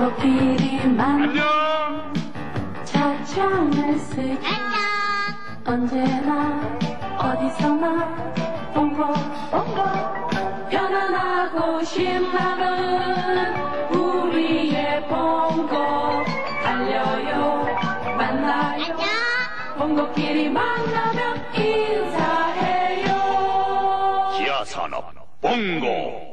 번호끼리 만나 안녕. 차창을 스치 언제나 어디서나 봉고 편안하고 신나는 우리의 봉고 달려요 만나요 봉고끼리 만나면 인사해요 기아산업 봉고.